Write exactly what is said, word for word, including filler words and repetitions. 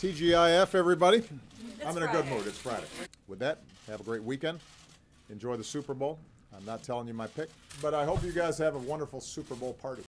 T G I F, everybody. It's I'm in Friday. a good mood. It's Friday. With that, have a great weekend. Enjoy the Super Bowl. I'm not telling you my pick, but I hope you guys have a wonderful Super Bowl party.